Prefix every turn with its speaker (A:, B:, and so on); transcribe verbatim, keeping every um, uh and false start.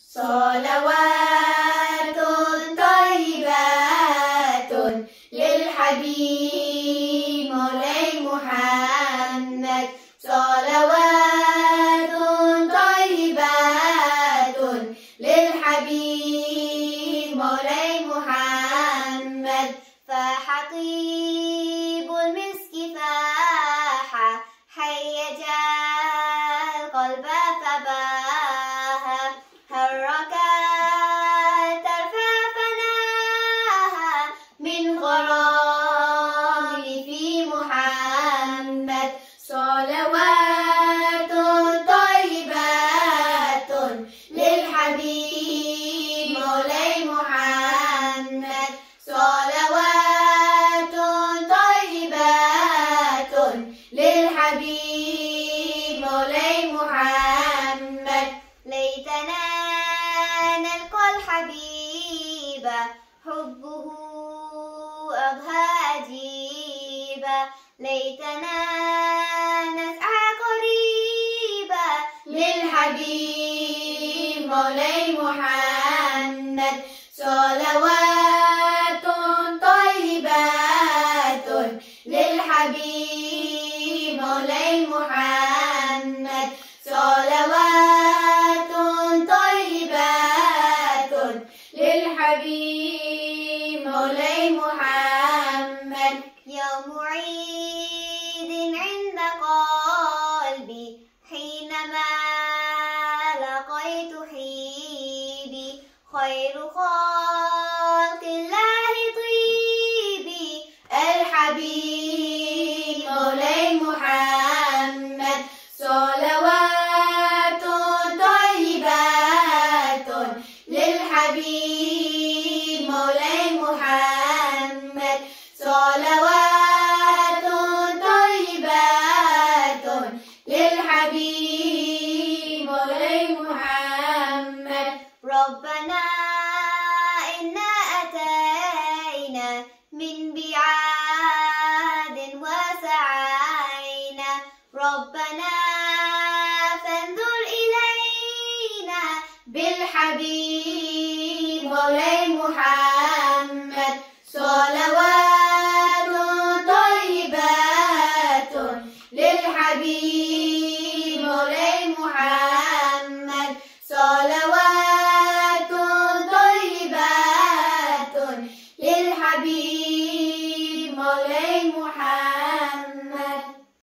A: صلوات طيبات للحبيب مولاي محمد. صلوات طيبات للحبيب مولاي محمد. فحطيب المسك فاح حيج القلب فباها حركت ترفع من غرام في محمد. صلوات طيبات للحبيب مولاي محمد. صلوات طيبات للحبيب مولاي محمد. ليتنا نلقى الحبيب حبه أضحى عجيبا. ليتنا نسعى قريبا للحبيب مولاي محمد. صلوات طيبات للحبيب مولاي محمد. صلوات طيبات للحبيب مولاي محمد. يوم عيد عند قلبي حينما لقيت حبيبي. خير خلق الله طيبي الحبيب مولاي محمد. صلوات طيبات للحبيب مولاي محمد. صلوات طيبات للحبيب مولاي محمد. ربنا إنا أتينا من بعاد وسعينا. ربنا فانظر إلينا بالحبيب